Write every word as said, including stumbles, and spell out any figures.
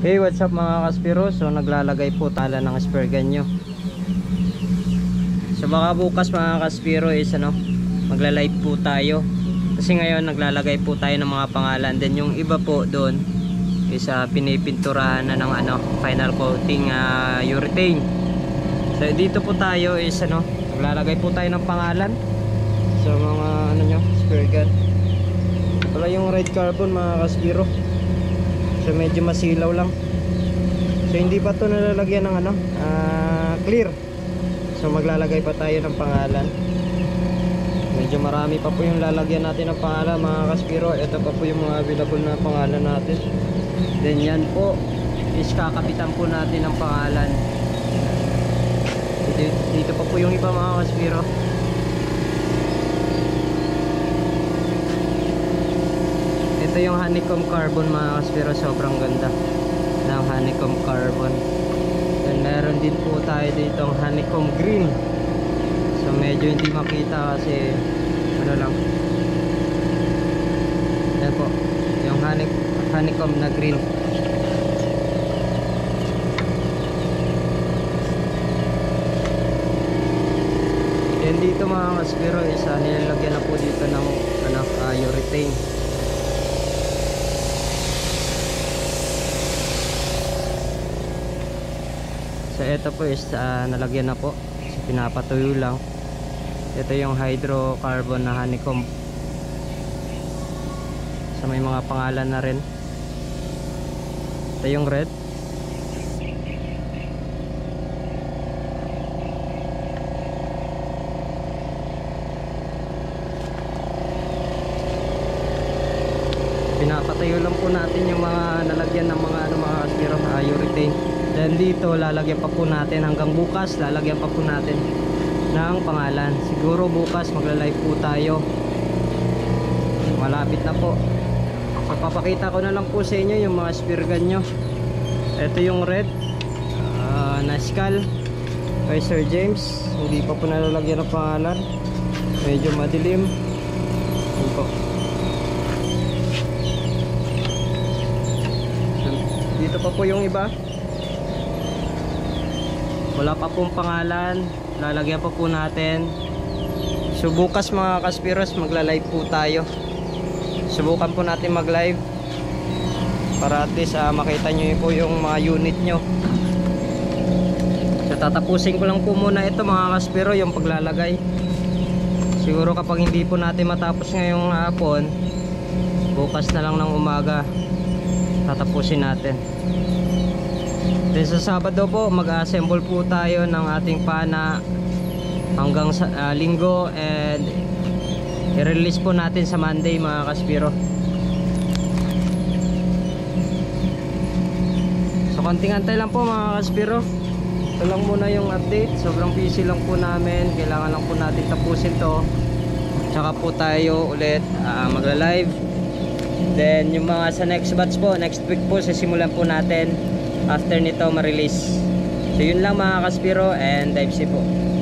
Hey, what's up mga kaspiro? So naglalagay po tala ng spare gun nyo. So baka bukas mga kaspiro is ano, magla-live po tayo. Kasi ngayon naglalagay po tayo ng mga pangalan. Then yung iba po doon is uh, pinipinturahan na ng ano, final coating uh, urethane. So dito po tayo is ano, naglalagay po tayo ng pangalan sa mga ano nyo, spare gun. Wala yung red carbon mga kaspiro. So medyo masilaw lang. So hindi pa to nalalagyan ng ano, uh, clear. So maglalagay pa tayo ng pangalan. Medyo marami pa po yung lalagyan natin ng pangalan mga kaspiro. Ito pa po yung mga available na pangalan natin. Then yan po is kakapitan po natin ng pangalan. Dito, dito pa po yung iba mga kaspiro. Ito yung honeycomb carbon mga kaspiro, sobrang ganda ng honeycomb carbon. Then meron din po tayo dito ang honeycomb green. So medyo hindi makita kasi ano lang. Yan po yung honey, honeycomb na green. Then dito mga kaspiro isa nilalagyan na po dito ng ano, uh, urethane. So ito po is uh, nalagyan na po. So, pinapatuyo lang. Ito yung hydrocarbon na honeycomb. So may mga pangalan na rin. Ito yung red. Pinapatuyo lang po natin yung mga nalagyan ng mga ano, mga kaspiro, uh, urethane. Then dito lalagyan pa po natin hanggang bukas, lalagyan pa po natin ng pangalan. Siguro bukas magla-live po tayo. Malapit na po. So papakita ko na lang po sa inyo yung mga spare gun nyo. Ito yung red uh, na skull kay Sir James. Hindi pa po nalalagyan ng pangalan. Medyo madilim. Yan po. So, dito pa po yung iba. Wala pa pong pangalan, lalagyan pa po natin. So bukas mga kaspiros magla-live po tayo. Subukan po natin mag-live para at least uh, makita nyo po yung mga unit nyo. So tatapusin ko lang po muna ito mga kaspiro, yung paglalagay. Siguro kapag hindi po natin matapos ngayong hapon, bukas na lang ng umaga tatapusin natin. Then sa Sabado po mag-assemble po tayo ng ating pana hanggang sa uh, linggo, and i-release po natin sa Monday mga kaspiro. So konting antay lang po mga kaspiro. Ito lang muna yung update. Sobrang busy lang po namin. Kailangan lang po natin tapusin to. Tsaka po tayo ulit uh, magla-live. Then yung mga sa next batch po, next week po sisimulan po natin after nito ma-release. So yun lang mga kaspiro, and dive see po.